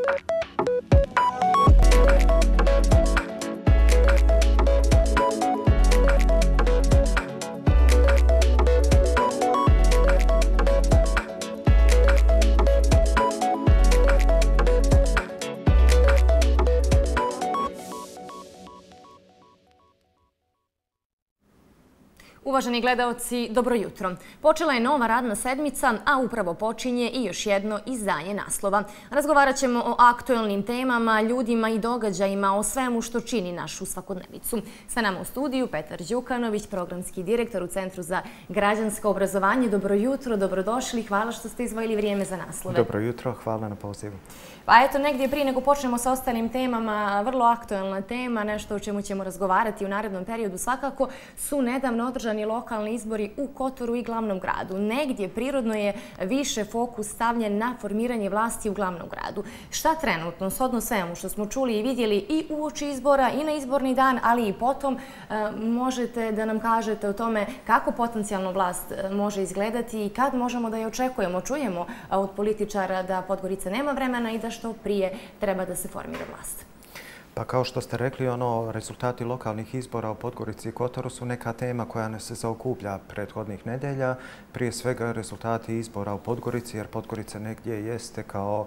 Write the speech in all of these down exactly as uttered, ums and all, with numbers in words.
Uvaženi gledaoci, dobro jutro. Počela je nova radna sedmica, a upravo počinje i još jedno izdanje naslova. Razgovarat ćemo o aktuelnim temama, ljudima i događajima, o svemu što čini našu svakodnevicu. Sa nama u studiju Petar Đukanović, programski direktor u Centru za građansko obrazovanje. Dobro jutro, dobrodošli. Hvala što ste izdvojili vrijeme za naslove. Dobro jutro, hvala na pozivu. Pa eto, negdje prije nego počnemo sa ostalim temama, vrlo aktuelna tema, nešto o čemu ćemo razgovarati u narednom periodu svakako, su nedavno održani lokalni izbori u Kotoru i glavnom gradu. Negdje prirodno je više fokus stavljen na formiranje vlasti u glavnom gradu. Šta trenutno, shodno svemu što smo čuli i vidjeli i uoči izbora i na izborni dan, ali i potom, možete da nam kažete o tome kako potencijalno vlast može izgledati i kad možemo da je očekujemo. Čujemo od političara da Podgorica nema vremena i da što prije treba da se formira vlast. Pa kao što ste rekli, ono, rezultati lokalnih izbora u Podgorici i Kotoru su neka tema koja nas se zaokuplja prethodnih nedelja. Prije svega rezultati izbora u Podgorici, jer Podgorica negdje jeste kao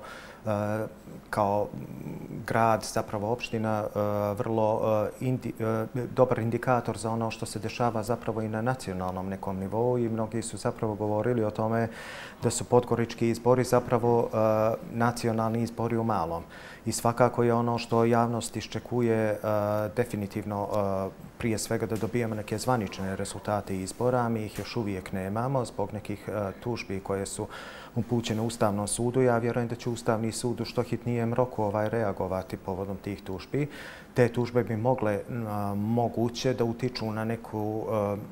kao grad, zapravo opština, vrlo dobar indikator za ono što se dešava zapravo i na nacionalnom nekom nivou i mnogi su zapravo govorili o tome da su podgorički izbori zapravo nacionalni izbori u malom. I svakako je ono što javnost iščekuje definitivno prije svega da dobijemo neke zvanične rezultate izbora. Mi ih još uvijek nemamo zbog nekih tužbi koje su upućene Ustavnom sudu. Ja vjerujem da će Ustavni sud u što hitnijem roku ovaj reagovati povodom tih tužbi. Te tužbe bi mogle moguće da utiču na neku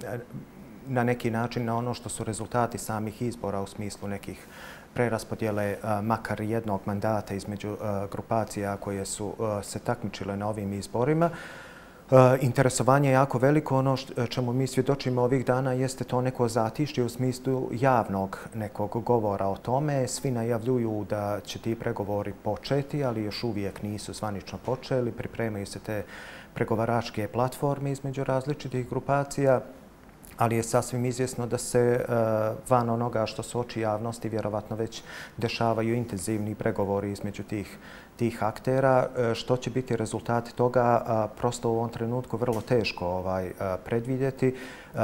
na neki način na ono što su rezultati samih izbora u smislu nekih preraspodjele makar jednog mandata između grupacija koje su se takmičile na ovim izborima. Interesovanje je jako veliko. Ono čemu mi svjedočimo ovih dana jeste to neko zatišje u smislu javnog nekog govora o tome. Svi najavljuju da će ti pregovori početi, ali još uvijek nisu zvanično počeli. Pripremaju se te pregovaračke platforme između različitih grupacija, ali je sasvim izvjesno da se van onoga što su oči javnosti vjerovatno već dešavaju intenzivni pregovori između tih tih aktera. Što će biti rezultat toga, prosto u ovom trenutku vrlo teško predvidjeti.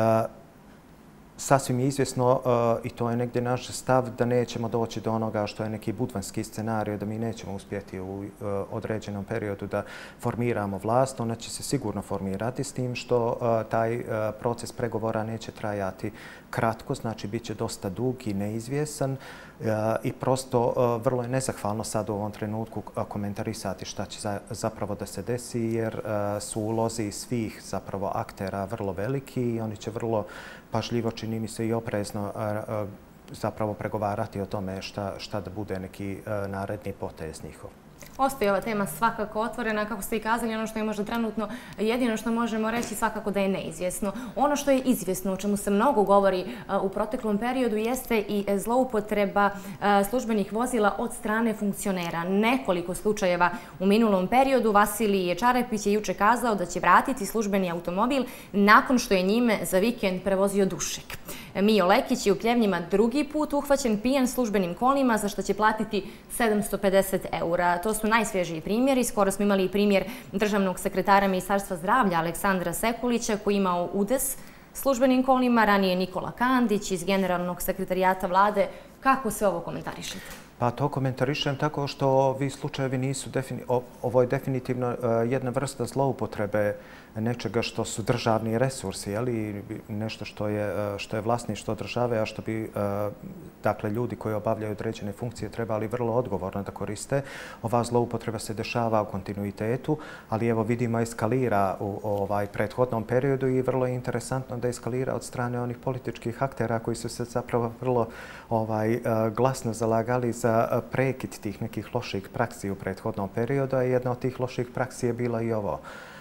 Sasvim je izvjesno, i to je negdje naš stav, da nećemo doći do onoga što je neki budvanski scenarij, da mi nećemo uspjeti u određenom periodu da formiramo vlast. Ona će se sigurno formirati, s tim što taj proces pregovora neće trajati kratko, znači bit će dosta dug i neizvjesan i prosto vrlo je nezahvalno sad u ovom trenutku komentarisati šta će zapravo da se desi, jer su ulozi svih zapravo aktera vrlo veliki i oni će vrlo pažljivo, čini mi se, i oprezno zapravo pregovarati o tome šta da bude neki naredni potez njihov. Ostaje ova tema svakako otvorena, kako ste i kazali, ono što je možda trenutno jedino što možemo reći svakako da je neizvjesno. Ono što je izvjesno, o čemu se mnogo govori u proteklom periodu, jeste i zloupotreba službenih vozila od strane funkcionera. Nekoliko slučajeva u minulom periodu. Vasilij Čarepić je juče kazao da će vratiti službeni automobil nakon što je njime za vikend prevozio dušek. Mijo Lekić je u Pljevnjima drugi put uhvaćen pijan službenim kolima, za što će platiti sedamsto pedeset eura. To su najsvježiji primjeri. Skoro smo imali i primjer državnog sekretara Ministarstva zdravlja Aleksandra Sekulića koji je imao udes službenim kolima, ranije Nikola Kandić iz Generalnog sekretarijata vlade. Kako se ovo komentarišete? Pa to komentarišem tako što ovi slučajevi nisu, ovo je definitivno jedna vrsta zloupotrebe nečega što su državni resursi, ali nešto što je, što je vlasništvo države, a što bi dakle, ljudi koji obavljaju određene funkcije trebali vrlo odgovorno da koriste. Ova zloupotreba se dešava u kontinuitetu, ali evo vidimo eskalira u ovaj prethodnom periodu i vrlo je interesantno da eskalira od strane onih političkih aktera koji su se zapravo vrlo ovaj, glasno zalagali za prekid tih nekih loših praksi u prethodnom periodu, a jedna od tih loših praksi je bila i ovo.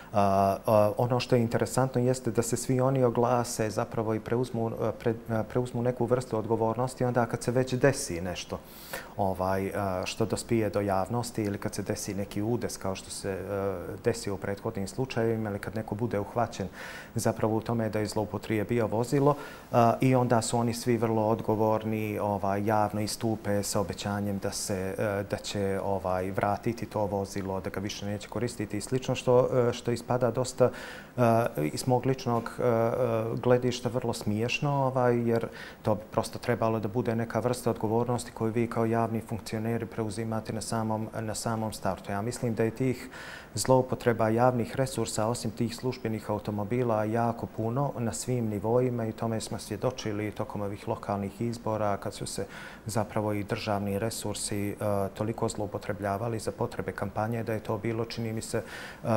Ono što je interesantno jeste da se svi oni oglase zapravo i preuzmu, pre, preuzmu neku vrstu odgovornosti onda kad se već desi nešto ovaj, što dospije do javnosti ili kad se desi neki udes kao što se desio u prethodnim slučajevima ili kad neko bude uhvaćen zapravo u tome da je zloupotrijebio vozilo i onda su oni svi vrlo odgovorni, ovaj, javno istupe sa obećanjem da, se, da će ovaj, vratiti to vozilo, da ga više neće koristiti i slično što, što ispada dosta iz mog ličnog gledišta vrlo smiješno, ovaj, jer to bi prosto trebalo da bude neka vrsta odgovornosti koju vi kao javni funkcioneri preuzimate na samom, na samom startu. Ja mislim da je tih zloupotreba javnih resursa, osim tih službenih automobila, jako puno na svim nivoima i tome smo svjedočili tokom ovih lokalnih izbora kad su se zapravo i državni resursi uh, toliko zloupotrebljavali za potrebe kampanje da je to bilo, čini mi se, uh,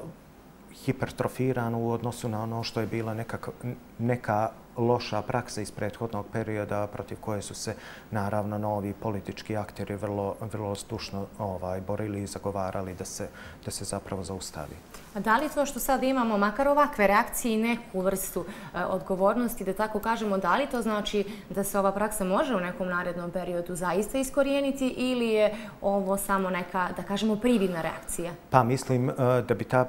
hipertrofirano u odnosu na ono što je bila neka, neka loša praksa iz prethodnog perioda protiv koje su se naravno novi politički akteri vrlo, vrlo zdušno ovaj, borili i zagovarali da se, da se zapravo zaustavi. A da li to što sad imamo makar ovakve reakcije i neku vrstu e, odgovornosti, da tako kažemo, da li to znači da se ova praksa može u nekom narednom periodu zaista iskorijeniti ili je ovo samo neka, da kažemo, prividna reakcija? Pa mislim da bi ta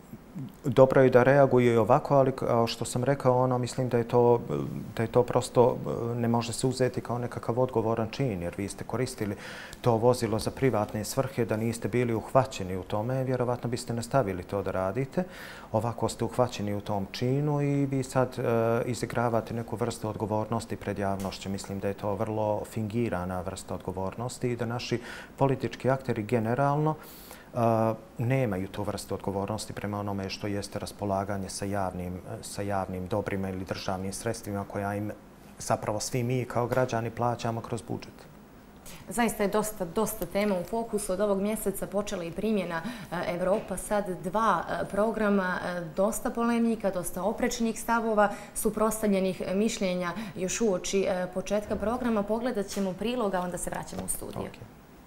dobro je da reaguje i ovako, ali kao što sam rekao, ono, mislim da je, to, da je to prosto ne može se uzeti kao nekakav odgovoran čin, jer vi ste koristili to vozilo za privatne svrhe, da niste bili uhvaćeni u tome, vjerovatno biste nastavili to da radite. Ovako ste uhvaćeni u tom činu i vi sad uh, izigravate neku vrstu odgovornosti pred javnošću. Mislim da je to vrlo fingirana vrsta odgovornosti i da naši politički akteri generalno Uh, nemaju tu vrstu odgovornosti prema onome što jeste raspolaganje sa javnim, sa javnim dobrima ili državnim sredstvima koja im zapravo svi mi kao građani plaćamo kroz budžet. Zaista je dosta, dosta tema u fokusu. Od ovog mjeseca počela i primjena Evropa sad dva programa, dosta polemika, dosta oprečnih stavova, suprotstavljenih mišljenja još uoči početka programa. Pogledat ćemo priloga, onda se vraćamo u studiju. Okay.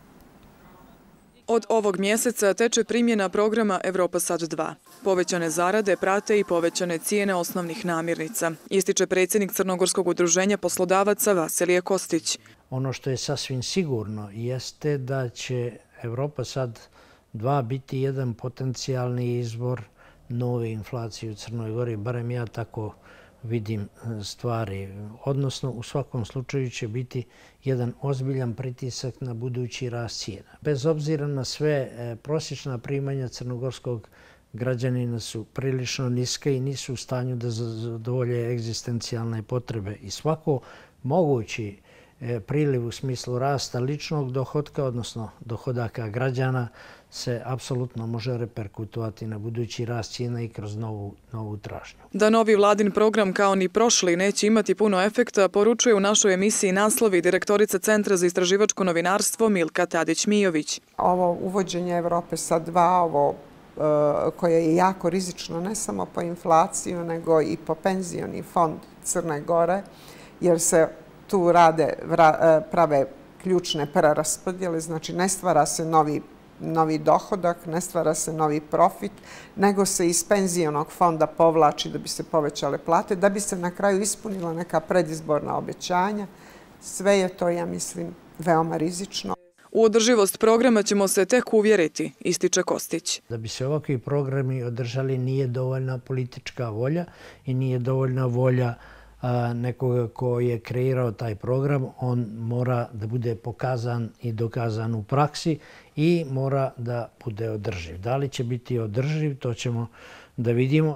Od ovog mjeseca teče primjena programa Evropa sad dva. Povećane zarade prate i povećane cijene osnovnih namirnica, ističe predsjednik Crnogorskog udruženja poslodavaca Vasilije Kostić. Ono što je sasvim sigurno jeste da će Evropa sad dva biti jedan potencijalni izvor nove inflacije u Crnoj Gori, barem ja tako vidim stvari. Odnosno, u svakom slučaju će biti jedan ozbiljan pritisak na budući rast cijena. Bez obzira na sve, prosječna primanja crnogorskog građanina su prilično niske i nisu u stanju da zadovolje egzistencijalne potrebe. I svako mogući priliv u smislu rasta ličnog dohotka, odnosno dohodaka građana, se apsolutno može reperkutovati na budući rast cijena i kroz novu, novu tražnju. Da novi vladin program kao ni prošli neće imati puno efekta, poručuje u našoj emisiji Naslovi direktorica Centra za istraživačko novinarstvo Milka Tadić-Mijović. Ovo uvođenje Evrope sad dva, ovo koje je jako rizično ne samo po inflaciju, nego i po penzioni fond Crne Gore, jer se tu rade, prave ključne preraspodjele, znači ne stvara se novi, novi dohodak, ne stvara se novi profit, nego se iz penzionog fonda povlači da bi se povećale plate, da bi se na kraju ispunila neka predizborna obećanja. Sve je to, ja mislim, veoma rizično. U održivost programa ćemo se tek uvjeriti, ističe Kostić. Da bi se ovakvi programi održali nije dovoljna politička volja i nije dovoljna volja nekoga ko je kreirao taj program. On mora da bude pokazan i dokazan u praksi i mora da bude održiv. Da li će biti održiv, to ćemo da vidimo.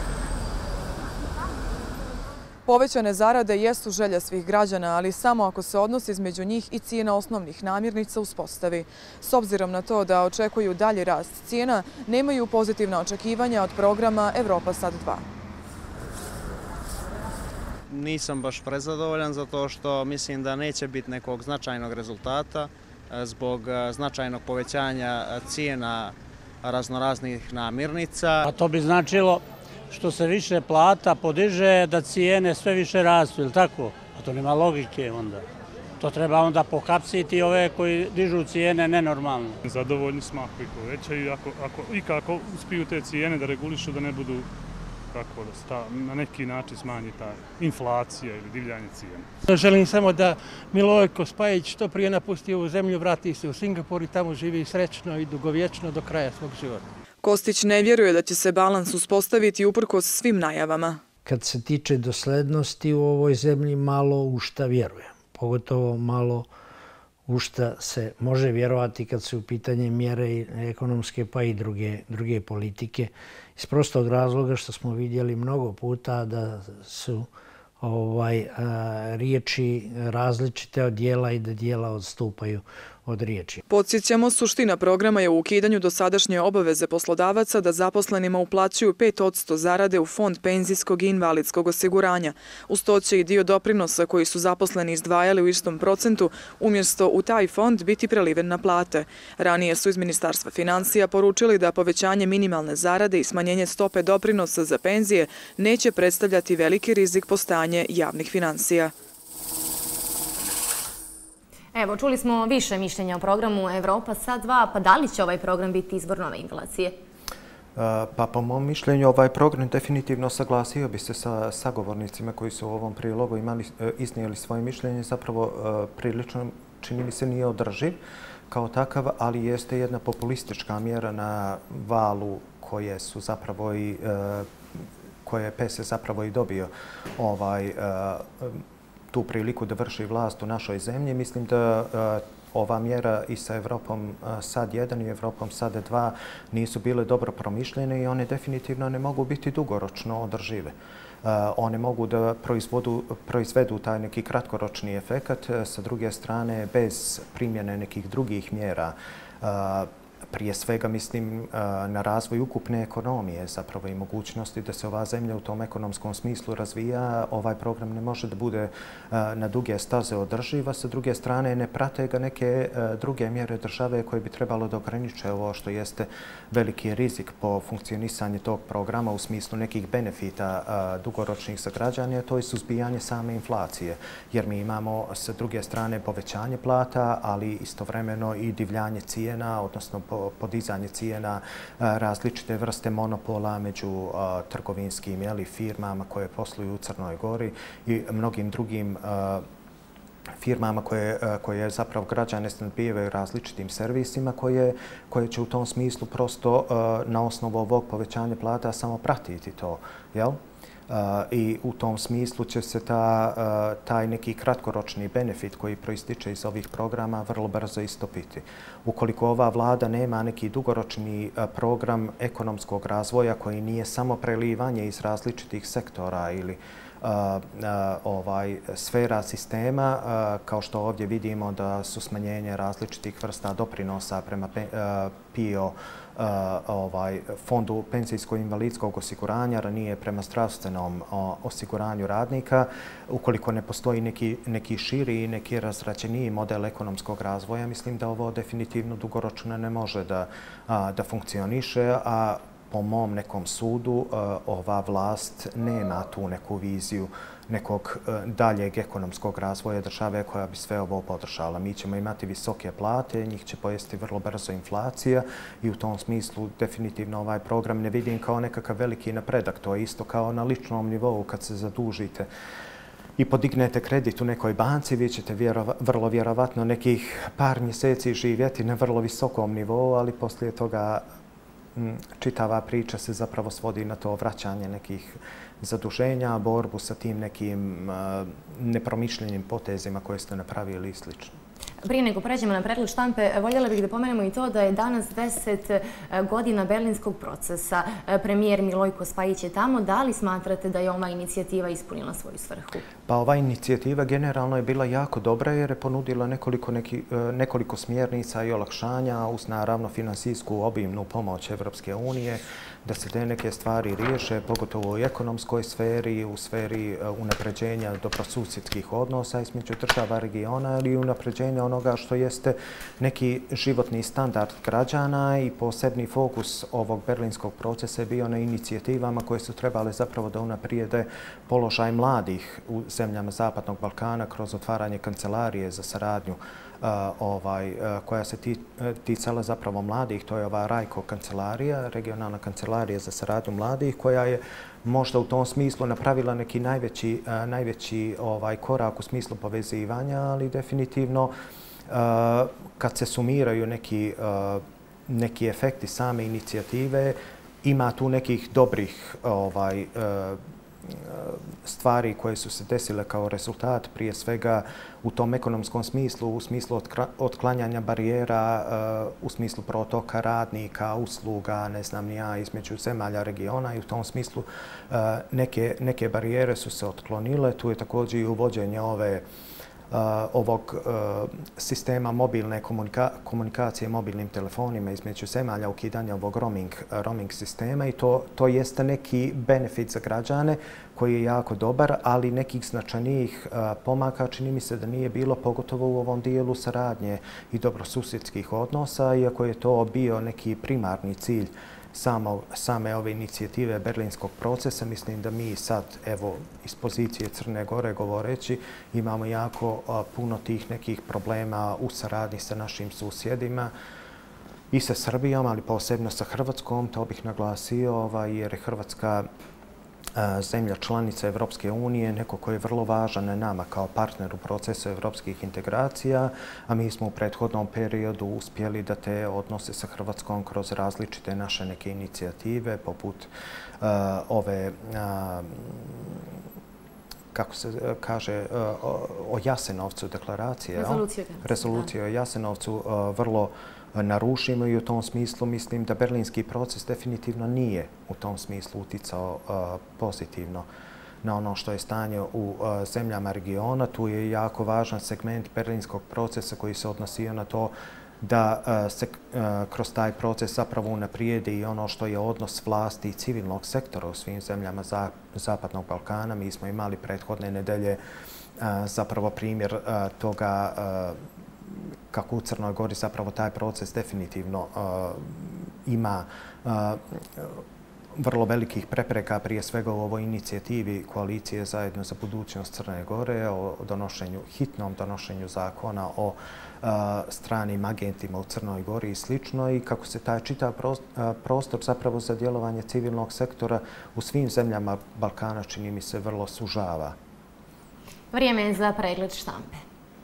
Povećane zarade jesu želja svih građana, ali samo ako se odnos između njih i cijena osnovnih namirnica uspostavi. S obzirom na to da očekuju dalji rast cijena, nemaju pozitivna očekivanja od programa Evropa sad dva. Nisam baš prezadovoljan zato što mislim da neće biti nekog značajnog rezultata zbog značajnog povećanja cijena raznoraznih namirnica. A to bi značilo što se više plata podiže da cijene sve više rastu, ili tako? A to nema logike onda. To treba onda pohapsiti ove koji dižu cijene nenormalno. Zadovoljni smo ako ih povećaju, ako, ako, i kako uspiju te cijene da regulišu da ne budu kako da sta, na neki način smanji ta inflacija ili divljanje cijena. Želim samo da Milojko Spajić što prije napusti ovu zemlju, vrati se u Singapur i tamo živi srećno i dugovječno do kraja svog života. Kostić ne vjeruje da će se balans uspostaviti uprkos svim najavama. Kad se tiče doslednosti u ovoj zemlji, malo u šta vjerujem. Pogotovo malo u šta se može vjerovati kad su u pitanje mjere ekonomske pa i druge, druge politike. Iz prostog razloga što smo vidjeli mnogo puta da su ovaj, a, riječi različite od dijela i da dijela odstupaju od riječi. Podsjećamo, suština programa je u ukidanju dosadašnje obaveze poslodavaca da zaposlenima uplaćuju pet posto zarade u fond penzijskog i invalidskog osiguranja. Uz to će i dio doprinosa koji su zaposleni izdvajali u istom procentu umjesto u taj fond biti preliven na plate. Ranije su iz Ministarstva financija poručili da povećanje minimalne zarade i smanjenje stope doprinosa za penzije neće predstavljati veliki rizik po stanje javnih financija. Evo, čuli smo više mišljenja o programu Evropa sad dva, pa da li će ovaj program biti izvor nove inflacije? Pa po mom mišljenju ovaj program definitivno saglasio bi se sa sagovornicima koji su u ovom prilogu imali, iznijeli svoje mišljenje. Zapravo prilično, čini mi se, nije održiv kao takav, ali jeste jedna populistička mjera na valu koje su zapravo i koje je P E S zapravo i dobio ovaj tu priliku da vrši vlast u našoj zemlji. Mislim da ova mjera i sa Evropom sad jedan i Evropom sad dva nisu bile dobro promišljene i one definitivno ne mogu biti dugoročno održive. One mogu da proizvodu, proizvedu taj neki kratkoročni efekat, sa druge strane bez primjene nekih drugih mjera. Prije svega mislim na razvoj ukupne ekonomije, zapravo i mogućnosti da se ova zemlja u tom ekonomskom smislu razvija. Ovaj program ne može da bude na duge staze održiva. Sa druge strane ne prate ga neke druge mjere države koje bi trebalo da ograniče ovo što jeste veliki rizik po funkcionisanje tog programa u smislu nekih benefita dugoročnih za građane, to je suzbijanje same inflacije. Jer mi imamo sa druge strane povećanje plata, ali istovremeno i divljanje cijena, odnosno podizanje cijena, različite vrste monopola među trgovinskim firmama koje posluju u Crnoj Gori i mnogim drugim firmama koje, koje zapravo građane snabdijevaju različitim servisima koje, koje će u tom smislu prosto na osnovu ovog povećanja plata samo pratiti to. Jel? I u tom smislu će se ta, taj neki kratkoročni benefit koji proističe iz ovih programa vrlo brzo istopiti. Ukoliko ova vlada nema neki dugoročni program ekonomskog razvoja koji nije samo prelivanje iz različitih sektora ili ovaj sfera sistema, kao što ovdje vidimo da su smanjenje različitih vrsta doprinosa prema P I O ovaj fondu penzijsko-invalidskog osiguranja, ranije prema zdravstvenom osiguranju radnika. Ukoliko ne postoji neki, neki širi i neki razrađeniji model ekonomskog razvoja, mislim da ovo definitivno dugoročno ne može da, da funkcioniše, a po mom nekom sudu ova vlast nema tu neku viziju nekog daljeg ekonomskog razvoja države koja bi sve ovo podržala. Mi ćemo imati visoke plate, njih će pojesti vrlo brzo inflacija i u tom smislu definitivno ovaj program ne vidim kao nekakav veliki napredak. To je isto kao na ličnom nivou kad se zadužite i podignete kredit u nekoj banci, vi ćete vjerova, vrlo vjerovatno nekih par mjeseci živjeti na vrlo visokom nivou, ali poslije toga čitava priča se zapravo svodi na to vraćanje nekih zaduženja, borbu sa tim nekim nepromišljenim potezima koje ste napravili i slično. Prije nego pređemo na pregled štampe, voljela bih da pomenemo i to da je danas deset godina berlinskog procesa. Premijer Milojko Spajić je tamo. Da li smatrate da je ova inicijativa ispunila svoju svrhu? Pa ova inicijativa generalno je bila jako dobra jer je ponudila nekoliko, neki, nekoliko smjernica i olakšanja uz naravno finansijsku obimnu pomoć Evropske unije da se te neke stvari riješe, pogotovo u ekonomskoj sferi, u sferi unapređenja dobrosusjedskih odnosa između država regiona ili unapređenja onoga što jeste neki životni standard građana i posebni fokus ovog berlinskog procesa je bio na inicijativama koje su trebale zapravo da unaprijede položaj mladih u zemljama Zapadnog Balkana kroz otvaranje kancelarije za saradnju ovaj, koja se ticala zapravo mladih. To je ova Rajko kancelarija, regionalna kancelarija za saradnju mladih, koja je možda u tom smislu napravila neki najveći, najveći ovaj, korak u smislu povezivanja, ali definitivno kad se sumiraju neki, neki efekti same inicijative, ima tu nekih dobrih ovaj, stvari koje su se desile kao rezultat, prije svega u tom ekonomskom smislu, u smislu otklanjanja barijera, u smislu protoka radnika, usluga, ne znam ni ja, između zemalja regiona i u tom smislu neke, neke barijere su se otklonile. Tu je također i uvođenje ove ovog sistema mobilne komunika komunikacije mobilnim telefonima između zemalja, ukidanja ovog roaming, roaming sistema i to, to jeste neki benefit za građane koji je jako dobar, ali nekih značajnijih pomaka čini mi se da nije bilo, pogotovo u ovom dijelu saradnje i dobrosusjedskih odnosa, iako je to bio neki primarni cilj Samo, same ove inicijative berlinskog procesa. Mislim da mi sad, evo, iz pozicije Crne Gore govoreći, imamo jako a, puno tih nekih problema u saradnji sa našim susjedima i sa Srbijom, ali posebno sa Hrvatskom. To bih naglasio, ovaj, jer je Hrvatska zemlja članica Evropske unije, neko koji je vrlo važan nama kao partner u procesu evropskih integracija, a mi smo u prethodnom periodu uspjeli da te odnose sa Hrvatskom kroz različite naše neke inicijative, poput uh, ove, uh, kako se kaže, uh, o Jasenovcu deklaracije. Rezolucija. Rezolucija o Jasenovcu uh, vrlo narušimo i u tom smislu mislim da berlinski proces definitivno nije u tom smislu uticao pozitivno na ono što je stanje u zemljama regiona. Tu je jako važan segment berlinskog procesa koji se odnosio na to da se kroz taj proces zapravo unaprijedi i ono što je odnos vlasti i civilnog sektora u svim zemljama Zapadnog Balkana. Mi smo imali prethodne nedelje zapravo primjer toga kako u Crnoj Gori zapravo taj proces definitivno uh, ima uh, vrlo velikih prepreka, prije svega u ovoj inicijativi Koalicije zajedno za budućnost Crne Gore o donošenju, hitnom donošenju zakona o uh, stranim agentima u Crnoj Gori i slično, i kako se taj čitav prostor zapravo za djelovanje civilnog sektora u svim zemljama Balkana čini mi se vrlo sužava. Vrijeme je za pregled štampe.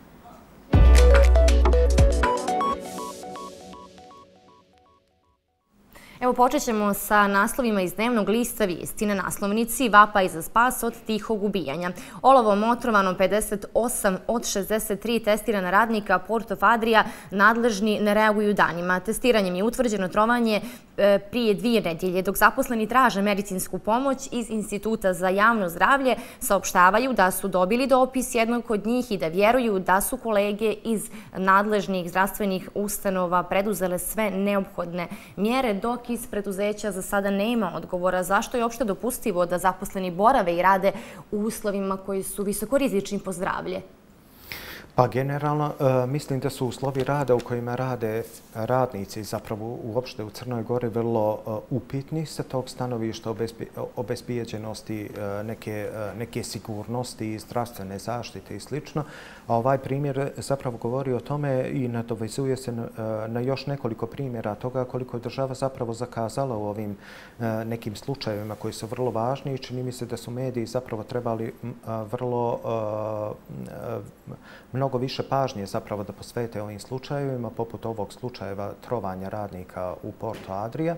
Evo, počet ćemo sa naslovima iz dnevnog lista Vijesti. Na naslovnici vapaj za spas od tihog ubijanja. Olovom otrovano pedeset osam od šezdeset tri testirana radnika Porto Fadrija nadležni ne reaguju danima. Testiranjem je utvrđeno trovanje prije dvije nedjelje, dok zaposleni traže medicinsku pomoć iz Instituta za javno zdravlje, saopštavaju da su dobili dopis jednog od njih i da vjeruju da su kolege iz nadležnih zdravstvenih ustanova preduzele sve neophodne mjere, dok iz preduzeća za sada nema odgovora zašto je uopšte dopustivo da zaposleni borave i rade u uslovima koji su visokorizični po zdravlje. Pa generalno mislim da su uslovi rada u kojima rade radnici zapravo uopšte u Crnoj Gori vrlo upitni sa tog stanovišta obezbijeđenosti neke, neke sigurnosti i zdravstvene zaštite i slično. A ovaj primjer zapravo govori o tome i nadovezuje se na još nekoliko primjera toga koliko je država zapravo zakazala u ovim nekim slučajevima koji su vrlo važni i čini mi se da su mediji zapravo trebali vrlo mnogo mnogo više pažnje zapravo da posvete ovim slučajevima, poput ovog slučajeva trovanja radnika u Porto Adrija.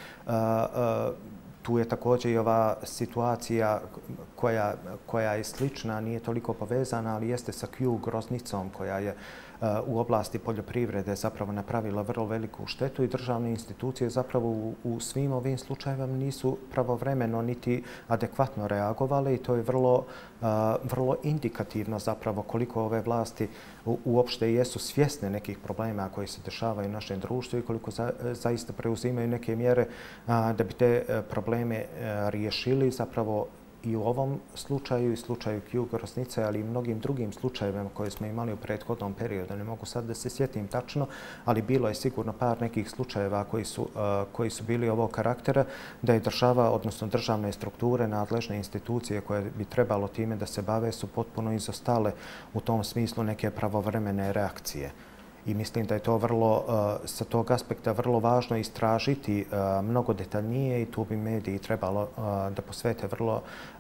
Tu je također i ova situacija koja, koja je slična, nije toliko povezana, ali jeste sa Q groznicom koja je u oblasti poljoprivrede zapravo napravila vrlo veliku štetu i državne institucije zapravo u, u svim ovim slučajevima nisu pravovremeno niti adekvatno reagovale i to je vrlo, vrlo indikativno zapravo koliko ove vlasti uopšte jesu svjesne nekih problema koji se dešavaju u našem društvu i koliko za, zaista preuzimaju neke mjere da bi te probleme riješili. Zapravo i u ovom slučaju, i slučaju Kjugo Rosnice, ali i mnogim drugim slučajevima koje smo imali u prethodnom periodu. Ne mogu sad da se sjetim tačno, ali bilo je sigurno par nekih slučajeva koji su, koji su bili ovog karaktera, da je država, odnosno državne strukture, nadležne institucije koje bi trebalo time da se bave, su potpuno izostale u tom smislu neke pravovremene reakcije. I mislim da je to vrlo, sa tog aspekta vrlo važno istražiti mnogo detaljnije i tu bi mediji trebalo da posvete vrlo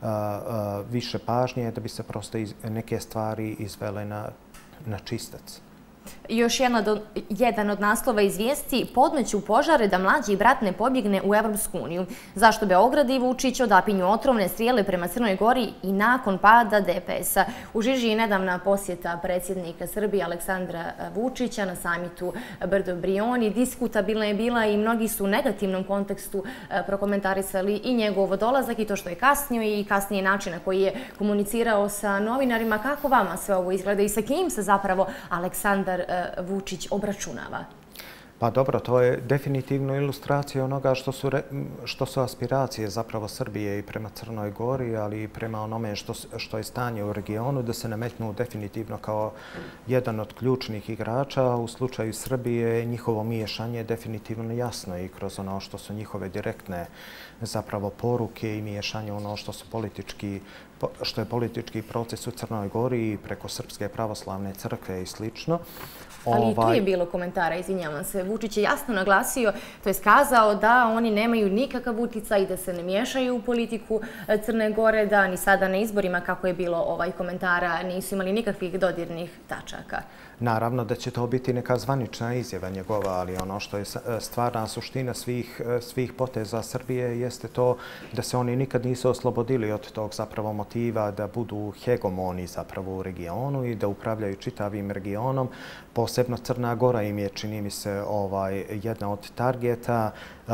više pažnje da bi se prosto neke stvari izvele na, na čistac. Još jedan od naslova iz vijesti: podmeću požare da mlađi brat ne pobjegne u Evropsku uniju. Zašto Beograd i Vučić odapinju otrovne strijele prema Crnoj Gori i nakon pada D P S-a? U žiži je nedavna posjeta predsjednika Srbije Aleksandra Vučića na samitu Brdo-Brioni. Diskutabilna je bila i mnogi su u negativnom kontekstu prokomentarisali i njegov dolazak i to što je kasnio i kasnije način na koji je komunicirao sa novinarima. Kako vama sve ovo izgleda i sa kim se zapravo Aleksandar Vučić obračunava? Pa dobro, to je definitivno ilustracija onoga što su, što su aspiracije zapravo Srbije i prema Crnoj Gori, ali i prema onome što, što je stanje u regionu, da se nametnu definitivno kao jedan od ključnih igrača. U slučaju Srbije njihovo miješanje je definitivno jasno i kroz ono što su njihove direktne zapravo poruke i miješanje ono što su politički što je politički proces u Crnoj Gori i preko Srpske pravoslavne crkve i slično. Ali i tu je bilo komentara, izvinjavam se. Vučić je jasno naglasio, to je skazao da oni nemaju nikakav uticaj i da se ne miješaju u politiku Crne Gore, da ni sada na izborima, kako je bilo ovaj komentara, nisu imali nikakvih dodirnih tačaka. Naravno da će to biti neka zvanična izjava njegova, ali ono što je stvarna suština svih, svih poteza Srbije jeste to da se oni nikad nisu oslobodili od tog zapravo motiva da budu hegemoni zapravo u regionu i da upravljaju čitavim regionom. Posebno Crna Gora im je, čini mi se, ovaj, jedna od targeta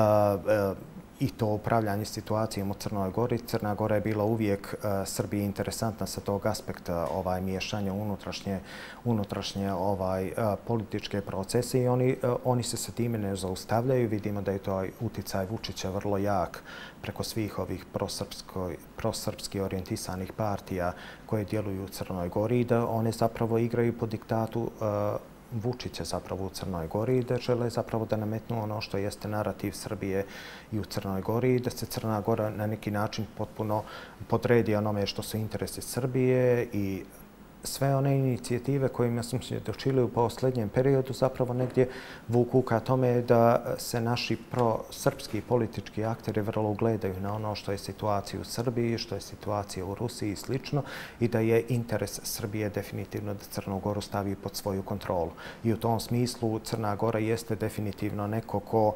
i to upravljanje situacijom u Crnoj Gori. Crna Gora je bila uvijek Srbiji interesantna sa tog aspekta ovaj, miješanja unutrašnje, unutrašnje ovaj, političke procese i oni, oni se sa time ne zaustavljaju. Vidimo da je to uticaj Vučića vrlo jak preko svih ovih prosrpski orijentisanih partija koje djeluju u Crnoj Gori i da one zapravo igraju po diktatu Vučića zapravo u Crnoj Gori i da žele zapravo da nametnu ono što jeste narativ Srbije i u Crnoj Gori i da se Crna Gora na neki način potpuno podredi onome što su interesi Srbije i sve one inicijative kojima smo se dočili u posljednjem periodu zapravo negdje vuku ka tome da se naši prosrpski politički akteri vrlo ugledaju na ono što je situacija u Srbiji, što je situacija u Rusiji i slično i da je interes Srbije definitivno da Crnu Goru stavi pod svoju kontrolu. I u tom smislu Crna Gora jeste definitivno neko ko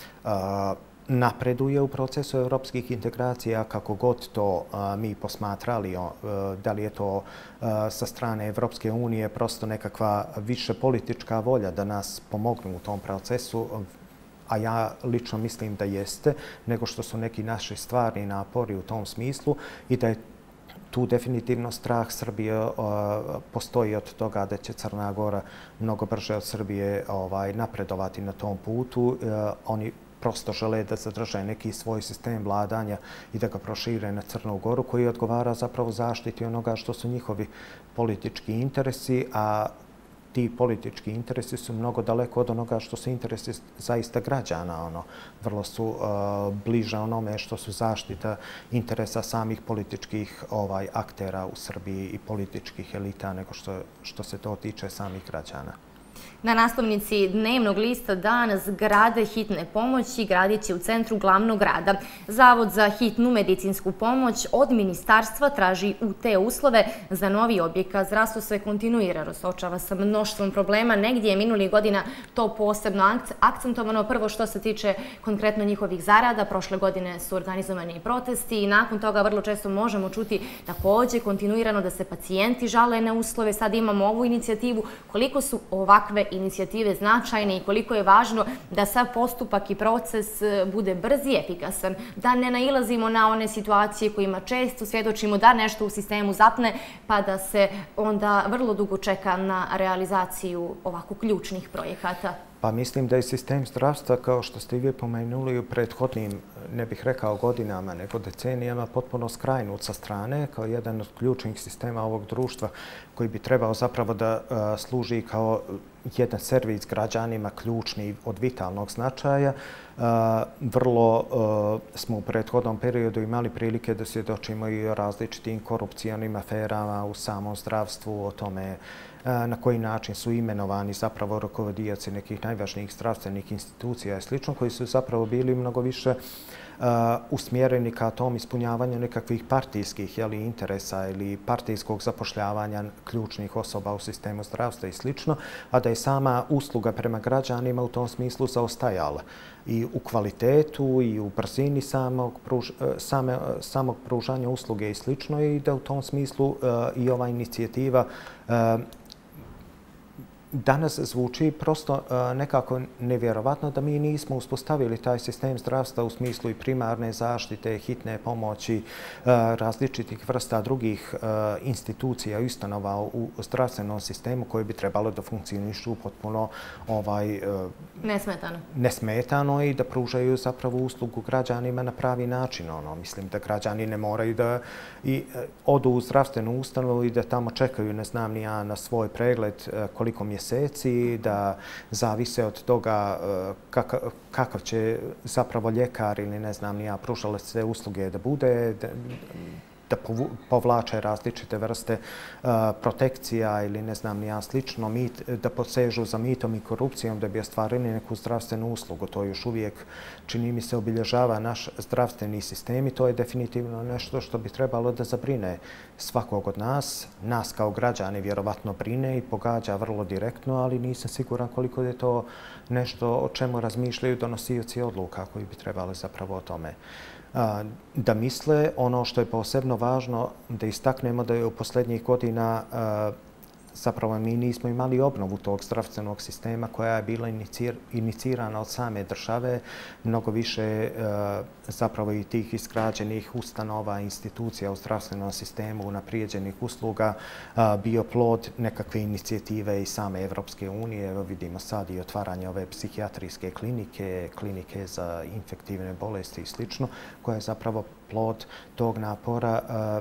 napreduje u procesu evropskih integracija, kako god to mi posmatrali, da li je to sa strane Evropske unije prosto nekakva više politička volja da nas pomognu u tom procesu, a ja lično mislim da jeste, nego što su neki naši stvarni napori u tom smislu i da je tu definitivno strah Srbije postoji od toga da će Crna Gora mnogo brže od Srbije napredovati na tom putu. Oni prosto žele da zadrže neki svoj sistem vladanja i da ga prošire na Crnu Goru, koji odgovara zapravo zaštiti onoga što su njihovi politički interesi, a ti politički interesi su mnogo daleko od onoga što su interesi zaista građana. Ono, vrlo su uh, bliže onome što su zaštita interesa samih političkih ovaj, aktera u Srbiji i političkih elita nego što, što se to tiče samih građana. Na naslovnici dnevnog lista danas zgrade hitne pomoći gradit će u centru glavnog grada. Zavod za hitnu medicinsku pomoć od ministarstva traži u te uslove za novi objekat. Zdravstvo se kontinuirano suočava sa mnoštvom problema. Negdje je minulih godina to posebno akcentovano. Prvo što se tiče konkretno njihovih zarada. Prošle godine su organizovani protesti i nakon toga vrlo često možemo čuti također kontinuirano da se pacijenti žale na uslove. Sad imamo ovu inicijativu. Koliko su ovakve inicijative značajne i koliko je važno da sav postupak i proces bude brz i efikasan, da ne nailazimo na one situacije kojima često svjedočimo da nešto u sistemu zapne pa da se onda vrlo dugo čeka na realizaciju ovako ključnih projekata. Pa mislim da je sistem zdravstva, kao što ste i vi pomenuli, u prethodnim, ne bih rekao godinama, nego decenijama, potpuno skrajnut sa strane, kao jedan od ključnih sistema ovog društva koji bi trebao zapravo da služi kao jedan servis građanima ključni od vitalnog značaja. Vrlo smo u prethodnom periodu imali prilike da svjedočimo i o različitim korupcionim aferama u samom zdravstvu, o tome na koji način su imenovani zapravo rukovodioci nekih najvažnijih zdravstvenih institucija i slično, koji su zapravo bili mnogo više usmjereni ka tom ispunjavanju nekakvih partijskih interesa ili partijskog zapošljavanja ključnih osoba u sistemu zdravstva i slično, a da je sama usluga prema građanima u tom smislu zaostajala i u kvalitetu i u brzini samog, pruž, same, samog pružanja usluge i slično, i da u tom smislu i ova inicijativa danas zvuči prosto nekako nevjerovatno da mi nismo uspostavili taj sistem zdravstva u smislu i primarne zaštite, hitne pomoći, različitih vrsta drugih institucija i ustanova u zdravstvenom sistemu koje bi trebalo da funkcionišu potpuno ovaj, nesmetano. nesmetano i da pružaju zapravo uslugu građanima na pravi način. Ono, mislim da građani ne moraju da i odu u zdravstvenu ustanovu i da tamo čekaju, ne znam ni ja, na svoj pregled koliko mjeseci, da zavise od toga kakav, kakav će zapravo ljekar ili ne znam ni ja pružalac te usluge da bude, da, da povlače različite vrste uh, protekcija ili ne znam ni ja slično, mit, da posežu za mitom i korupcijom da bi ostvarili neku zdravstvenu uslugu. To još uvijek, čini mi se, obilježava naš zdravstveni sistem i to je definitivno nešto što bi trebalo da zabrine svakog od nas. Nas kao građani vjerovatno brine i pogađa vrlo direktno, ali nisam siguran koliko je to nešto o čemu razmišljaju donosioci odluka koji bi trebali zapravo o tome da misle. Ono što je posebno važno da istaknemo da je u posljednjih godina zapravo mi nismo imali obnovu tog zdravstvenog sistema koja je bila inicirana od same države. Mnogo više zapravo i tih izgrađenih ustanova, institucija u zdravstvenom sistemu, unaprijeđenih usluga bio plod nekakve inicijative i same Evropske unije. Evo vidimo sad i otvaranje ove psihijatrijske klinike, klinike za infektivne bolesti i slično, koja je zapravo plod tog napora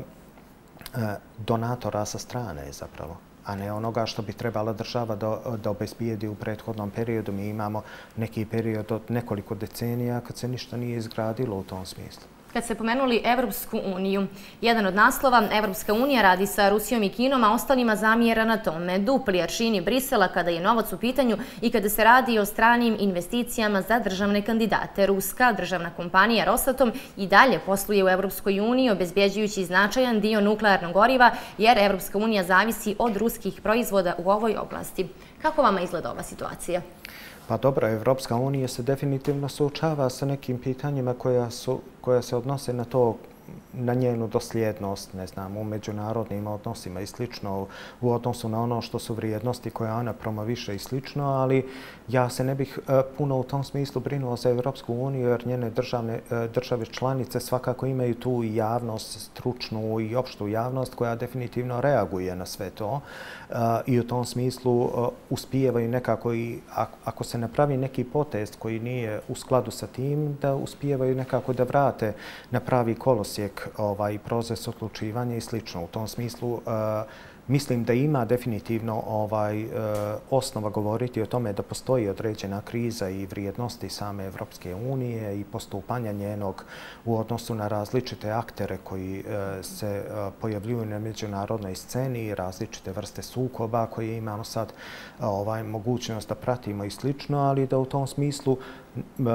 donatora sa strane zapravo, a ne onoga što bi trebala država da, da obezbijedi u prethodnom periodu. Mi imamo neki period od nekoliko decenija kad se ništa nije izgradilo u tom smislu. Kad ste pomenuli Evropsku uniju, jedan od naslova Evropska unija radi sa Rusijom i Kinom, a ostalima zamjera na tome. Dupli aršini Brisela kada je novac u pitanju i kada se radi o stranim investicijama za državne kandidate. Ruska državna kompanija Rosatom i dalje posluje u Evropskoj uniji, obezbjeđujući značajan dio nuklearnog goriva, jer Evropska unija zavisi od ruskih proizvoda u ovoj oblasti. Kako vama izgleda ova situacija? Pa dobro, Evropska unija se definitivno suočava sa nekim pitanjima koja, su, koja se odnose na to, na njenu dosljednost, ne znam, u međunarodnim odnosima i slično, u odnosu na ono što su vrijednosti koje ona promoviše i slično, ali ja se ne bih puno u tom smislu brinuo za Evropsku uniju, jer njene državne, države članice svakako imaju tu i javnost, stručnu i opštu javnost koja definitivno reaguje na sve to i u tom smislu uspijevaju nekako i ako se napravi neki potez koji nije u skladu sa tim, da uspijevaju nekako da vrate na pravi kolosijek ovaj proces odlučivanja i slično. U tom smislu uh, mislim da ima definitivno ovaj uh, osnova govoriti o tome da postoji određena kriza i vrijednosti same Evropske unije i postupanja njenog u odnosu na različite aktere koji uh, se uh, pojavljuju na međunarodnoj sceni i različite vrste sukoba koje imamo sad uh, ovaj mogućnost da pratimo i slično, ali da u tom smislu uh,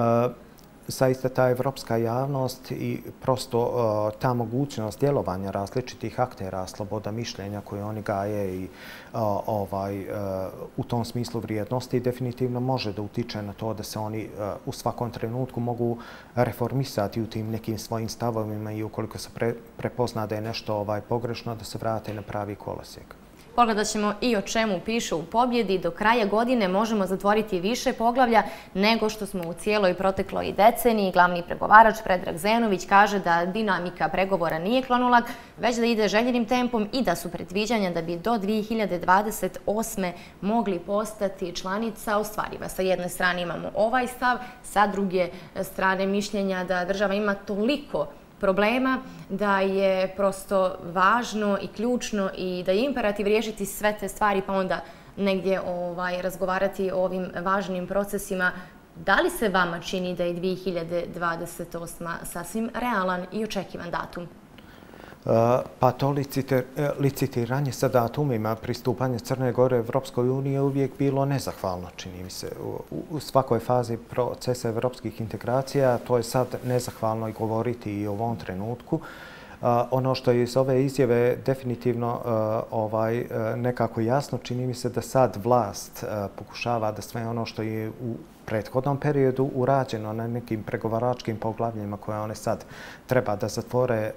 zaista ta evropska javnost i prosto uh, ta mogućnost djelovanja različitih aktera, sloboda mišljenja koje oni gaje i uh, ovaj, uh, u tom smislu vrijednosti definitivno može da utiče na to da se oni uh, u svakom trenutku mogu reformisati u tim nekim svojim stavovima i ukoliko se pre, prepozna da je nešto ovaj, pogrešno, da se vrate na pravi kolosijek. Pogledat ćemo i o čemu piše u pobjedi. Do kraja godine možemo zatvoriti više poglavlja nego što smo u cijeloj protekloj deceniji. Glavni pregovarač Predrag Zenović kaže da dinamika pregovora nije klonulag, već da ide željenim tempom i da su predviđanja da bi do dvije hiljade dvadeset osme mogli postati članica ostvariva. Sa jedne strane imamo ovaj stav, sa druge strane mišljenja da država ima toliko problema da je prosto važno i ključno i da je imperativ riješiti sve te stvari pa onda negdje ovaj, razgovarati o ovim važnim procesima. Da li se vama čini da je dvije hiljade dvadeset osma sasvim realan i očekivan datum? Pa to licitiranje sa datumima pristupanja Crne Gore Evropskoj uniji je uvijek bilo nezahvalno, čini mi se. U svakoj fazi procesa evropskih integracija to je sad nezahvalno i govoriti i u ovom trenutku. Ono što je iz ove izjave definitivno nekako jasno, čini mi se da sad vlast pokušava da sve ono što je u prethodnom periodu urađeno na nekim pregovaračkim poglavljima koje one sad treba da zatvore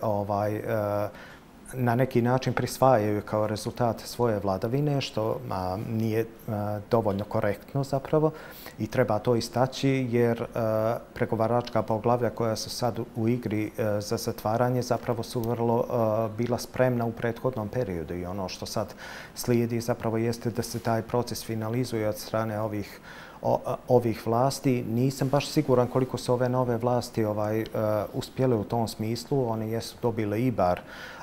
na neki način prisvajaju kao rezultat svoje vladavine, što nije dovoljno korektno zapravo i treba to istaći jer pregovaračka poglavlja koja su sad u igri za zatvaranje zapravo su vrlo bila spremna u prethodnom periodu i ono što sad slijedi zapravo jeste da se taj proces finalizuje od strane ovih ovih vlasti. Nisam baš siguran koliko su ove nove vlasti uspjele u tom smislu. One jesu dobile I B A R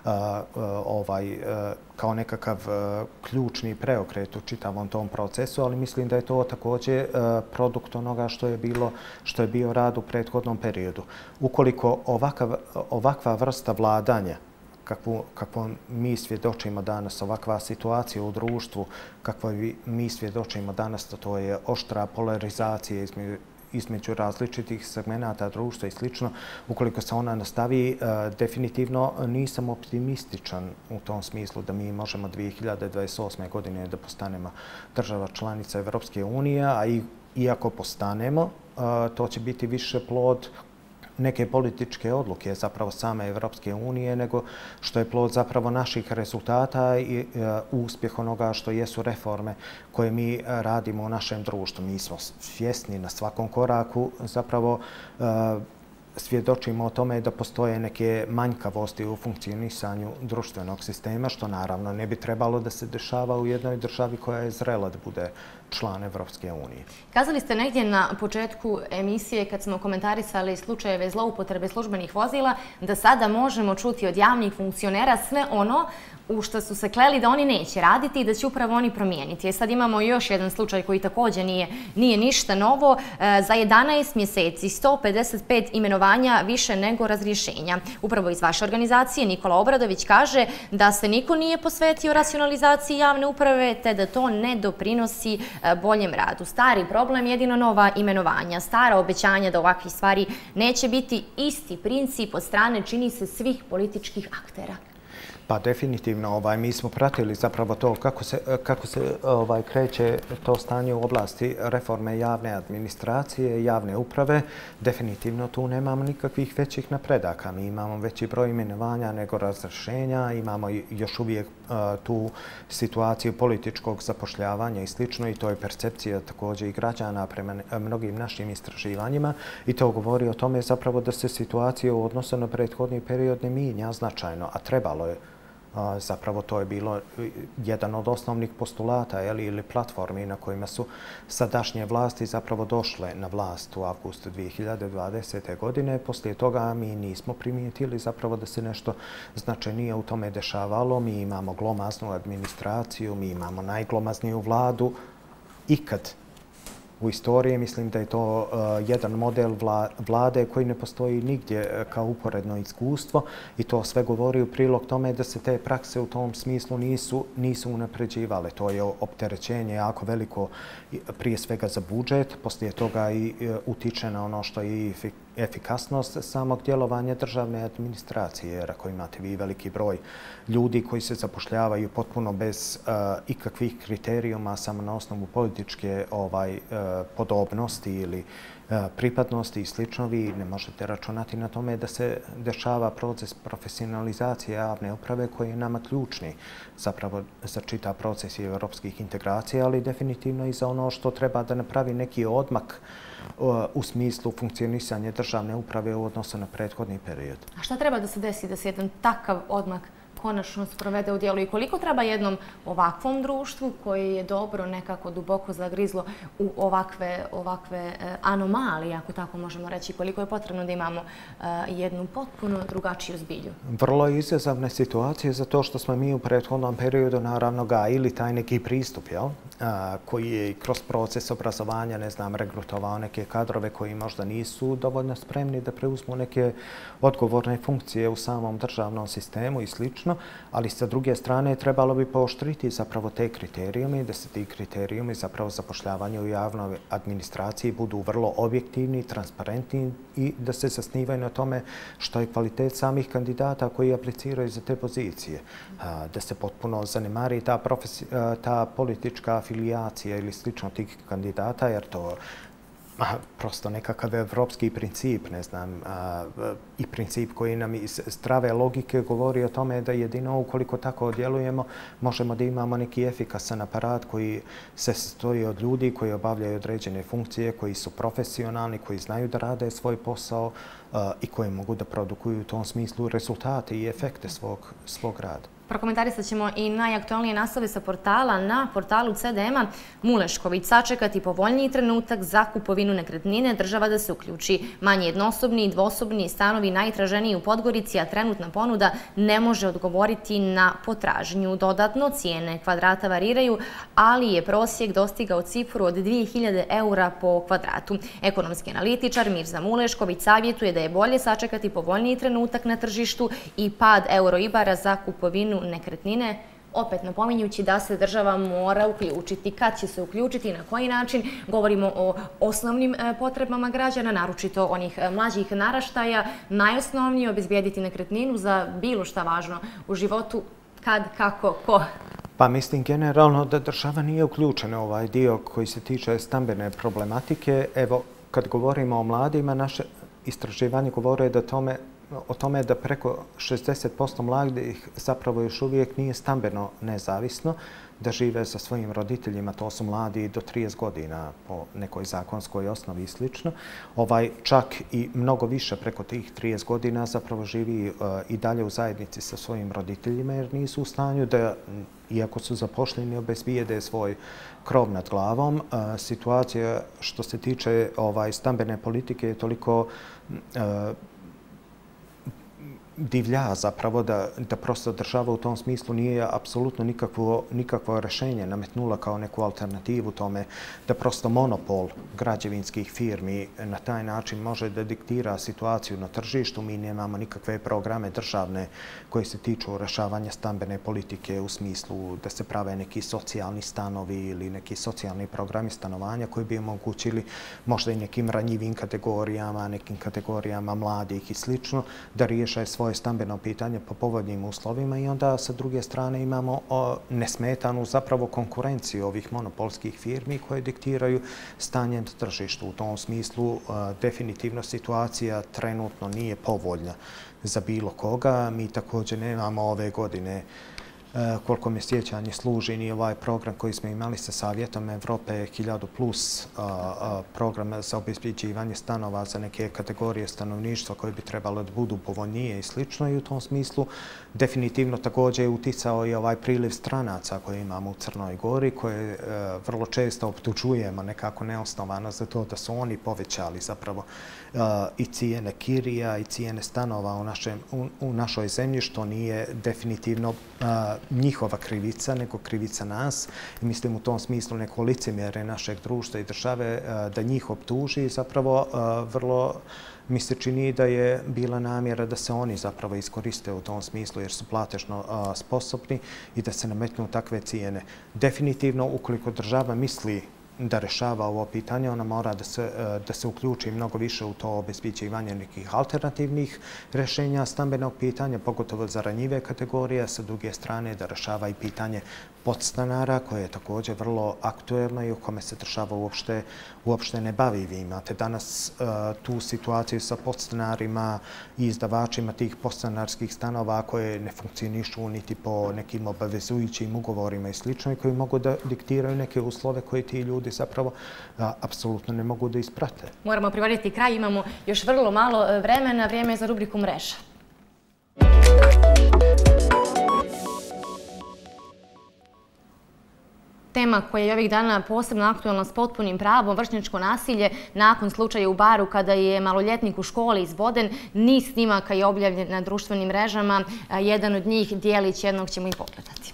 kao nekakav ključni preokret u čitavom tom procesu, ali mislim da je to također produkt onoga što je bilo, što je bio rad u prethodnom periodu. Ukoliko ovakva vrsta vladanja kakvo mi svjedočimo danas, ovakva situacija u društvu, kakvo mi svjedočimo danas, to je oštra polarizacija između različitih segmenata društva i slično. Ukoliko se ona nastavi, definitivno nisam optimističan u tom smislu da mi možemo dvije hiljade dvadeset osme godine da postanemo država članica Evropske unije, a iako postanemo, to će biti više plod neke političke odluke zapravo same Evropske unije, nego što je plod zapravo naših rezultata i uspjeh onoga što jesu reforme koje mi radimo u našem društvu. Mi smo svjesni na svakom koraku zapravo svjedočimo o tome da postoje neke manjkavosti u funkcionisanju društvenog sistema, što naravno ne bi trebalo da se dešava u jednoj državi koja je zrela da bude član Evropske unije. Kazali ste negdje na početku emisije kad smo komentarisali slučajeve zloupotrebe službenih vozila da sada možemo čuti od javnih funkcionera sve ono u što su se kleli da oni neće raditi i da će upravo oni promijeniti. E sad imamo još jedan slučaj koji također nije, nije ništa novo. Za jedanaest mjeseci sto pedeset pet imenovanja više nego razrješenja. Upravo iz vaše organizacije Nikola Obradović kaže da se niko nije posvetio racionalizaciji javne uprave te da to ne doprinosi boljem radu. Stari problem, jedino nova imenovanja. Stara obećanja da ovakvih stvari neće biti, isti princip od strane čini se svih političkih aktera. Pa definitivno, mi smo pratili zapravo to kako se kreće to stanje u oblasti reforme javne administracije, javne uprave. Definitivno tu nemamo nikakvih većih napredaka. Mi imamo veći broj imenovanja nego razrješenja, imamo još uvijek tu situaciju političkog zapošljavanja i slično i to je percepcija također i građana prema mnogim našim istraživanjima i to govori o tome zapravo da se situacija u odnosu na prethodni period ne mijenja značajno, a trebalo je. Zapravo to je bilo jedan od osnovnih postulata ili platformi na kojima su sadašnje vlasti zapravo došle na vlast u avgustu dvije hiljade dvadesete. godine. Poslije toga mi nismo primijetili zapravo da se nešto značajnije u tome dešavalo. Mi imamo glomaznu administraciju, mi imamo najglomazniju vladu ikad u istoriji. Mislim da je to jedan model vlade koji ne postoji nigdje kao uporedno iskustvo i to sve govori u prilog tome da se te prakse u tom smislu nisu unapređivale. To je opterećenje jako veliko prije svega za budžet, poslije toga i utiče na ono što je efikasnost samog djelovanja državne administracije, jer ako imate vi veliki broj ljudi koji se zapošljavaju potpuno bez ikakvih kriterijuma, samo na osnovu političke podobnosti ili pripadnosti i slično, vi ne možete računati na tome da se dešava proces profesionalizacije javne uprave koji je nama ključni zapravo za čitav proces evropskih integracija, ali definitivno i za ono što treba da napravi neki odmak u smislu funkcionisanja državne uprave u odnosu na prethodni period. A šta treba da se desi da se jedan takav odmak konačno sprovede u dijelu i koliko treba jednom ovakvom društvu koje je dobro nekako duboko zagrizlo u ovakve, ovakve anomalije, ako tako možemo reći, koliko je potrebno da imamo jednu potpuno drugačiju zbilju? Vrlo izazovne situacije za to što smo mi u prethodnom periodu naravno gajili taj neki pristup, jel? Koji je kroz proces obrazovanja, ne znam, regrutovao neke kadrove koji možda nisu dovoljno spremni da preuzmu neke odgovorne funkcije u samom državnom sistemu i slično, ali sa druge strane trebalo bi pooštriti zapravo te kriterijume, da se ti kriterijumi zapravo zapošljavanja u javnoj administraciji budu vrlo objektivni, transparentni i da se zasnivaju na tome što je kvalitet samih kandidata koji apliciraju za te pozicije. Da se potpuno zanemari ta, ta politička afilijacija ili slično tih kandidata, jer to prosto nekakav evropski princip, ne znam, i princip koji nam iz zdrave logike govori o tome da jedino ukoliko tako djelujemo možemo da imamo neki efikasan aparat koji se sastoji od ljudi koji obavljaju određene funkcije, koji su profesionalni, koji znaju da rade svoj posao i koji mogu da produkuju u tom smislu rezultate i efekte svog, svog rada. Prokomentarisat ćemo i najaktualnije naslove sa portala. Na portalu C D M-a Mulešković sačekati povoljniji trenutak za kupovinu nekretnine, država da se uključi. Manji jednosobni i dvosobni stanovi najtraženiji u Podgorici, a trenutna ponuda ne može odgovoriti na potražnju. Dodatno, cijene kvadrata variraju, ali je prosjek dostigao cifru od dvije hiljade eura po kvadratu. Ekonomski analitičar Mirza Mulešković savjetuje da je bolje sačekati povoljniji trenutak na tržištu i pad Euroibara za kupovinu nekretnine, opet napominjući da se država mora uključiti. Kad će se uključiti i na koji način? Govorimo o osnovnim potrebama građana, naročito onih mlađih naraštaja. Najosnovnije je obezbijediti nekretninu za bilo šta važno u životu, kad, kako, ko. Pa mislim generalno da država nije uključena u ovaj dio koji se tiče stambene problematike. Evo, kad govorimo o mladima, naše istraživanje govore da tome o tome da preko šezdeset posto mladih zapravo još uvijek nije stambeno nezavisno, da žive sa svojim roditeljima, to su mladi do trideset godina po nekoj zakonskoj osnovi i slično. Ovaj, čak i mnogo više preko tih trideset godina zapravo živi uh, i dalje u zajednici sa svojim roditeljima jer nisu u stanju da, iako su zaposleni, obezbijede svoj krov nad glavom. Uh, situacija što se tiče ovaj, stambene politike je toliko uh, divlja zapravo da, da prosto država u tom smislu nije apsolutno nikakvo, nikakvo rešenje nametnula kao neku alternativu tome da prosto monopol građevinskih firmi na taj način može da diktira situaciju na tržištu. Mi nemamo nikakve programe državne koje se tiču rešavanja stambene politike u smislu da se prave neki socijalni stanovi ili neki socijalni programi stanovanja koji bi omogućili možda i nekim ranjivim kategorijama, nekim kategorijama mladih i slično da riješe svoje stambeno pitanje po povoljnim uslovima i onda sa druge strane imamo nesmetanu zapravo konkurenciju ovih monopolskih firmi koje diktiraju stanje na tržištu. U tom smislu definitivno situacija trenutno nije povoljna za bilo koga. Mi također nemamo ove godine, koliko me sjećanje služi, ni ovaj program koji smo imali sa Savjetom Evrope hiljadu plus program za obezbeđivanje stanova za neke kategorije stanovništva koje bi trebalo da budu povoljnije i slično i u tom smislu definitivno također je uticao i ovaj priliv stranaca koje imamo u Crnoj Gori koje vrlo često optužujemo nekako neosnovano za to da su oni povećali zapravo i cijene kirija i cijene stanova u, našem, u, u našoj zemlji, što nije definitivno njihova krivica, nego krivica nas. I mislim u tom smislu neko licemjerje našeg društva i države da njih optuži zapravo vrlo mi se čini da je bila namjera da se oni zapravo iskoriste u tom smislu jer su platežno sposobni i da se nametnu takve cijene. Definitivno, ukoliko država misli da rešava ovo pitanje, ona mora da se, da se uključi mnogo više u to obezbeđivanje nekih alternativnih rešenja stambenog pitanja, pogotovo za ranjive kategorije, sa druge strane da rešava i pitanje podstanara, koje je također vrlo aktuelno i o kome se država uopšte, uopšte ne bavi. Vi imate danas uh, tu situaciju sa podstanarima i izdavačima tih podstanarskih stanova koje ne funkcionišu niti po nekim obavezujućim ugovorima i slično i koji mogu da diktiraju neke uslove koje ti ljudi zapravo a, apsolutno ne mogu da isprate. Moramo privoditi kraj, imamo još vrlo malo vremena, vrijeme je za rubriku Mreža. Tema koja je ovih dana posebno aktualna s potpunim pravom, vršnjačko nasilje nakon slučaja u baru kada je maloljetnik u školi izboden. Niz snimaka je objavljen na društvenim mrežama. Jedan od njih, dijelić jednog, ćemo i pogledati.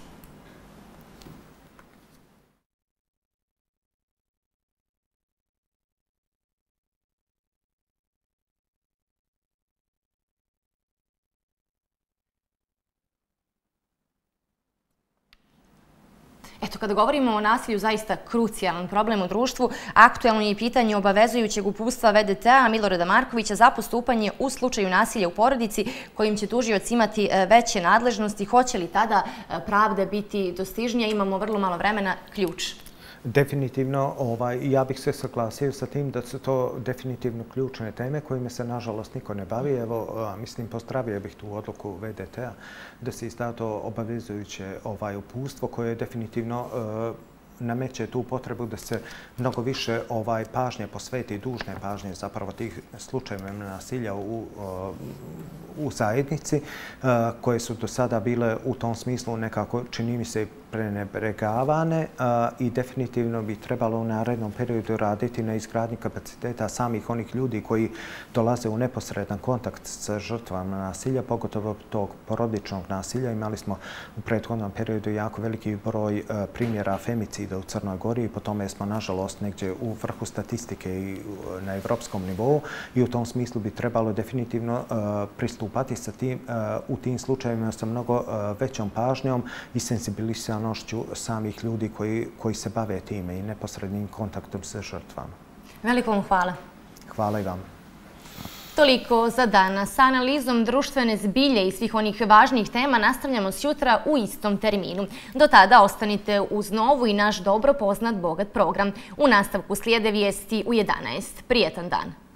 Eto, kada govorimo o nasilju, zaista krucijalan problem u društvu, aktualno je pitanje obavezujućeg uputstva V D T-a Milorada Markovića za postupanje u slučaju nasilja u porodici, kojim će tužioc imati veće nadležnosti. Hoće li tada pravda biti dostižnija? Imamo vrlo malo vremena. Ključ. Definitivno, ovaj, ja bih se saglasio sa tim da su to definitivno ključne teme kojima se, nažalost, niko ne bavi. Evo, mislim, pozdravio bih tu odluku V D T-a da se izda to obavezujuće ovaj, uputstvo koje definitivno uh, nameće tu potrebu da se mnogo više ovaj, pažnje posveti, dužne pažnje zapravo tih slučajeva nasilja u, u zajednici, koje su do sada bile u tom smislu nekako, čini mi se, prenebregavane i definitivno bi trebalo u narednom periodu raditi na izgradnji kapaciteta samih onih ljudi koji dolaze u neposredan kontakt sa žrtvama nasilja, pogotovo tog porodičnog nasilja. Imali smo u prethodnom periodu jako veliki broj primjera femicida u Crnoj Gori i po tome smo, nažalost, negdje u vrhu statistike i na evropskom nivou i u tom smislu bi trebalo definitivno pristupati sa tim, u tim slučajevima sa mnogo većom pažnjom i sensibilizacijom samih ljudi koji, koji se bave time i neposrednim kontaktom sa žrtvama. Veliko vam hvala. Hvala i vam. Toliko za danas. Sa analizom društvene zbilje i svih onih važnijih tema nastavljamo sjutra u istom terminu. Do tada ostanite uz Novu i naš dobro poznat bogat program. U nastavku slijede vijesti u jedanaest. Prijetan dan.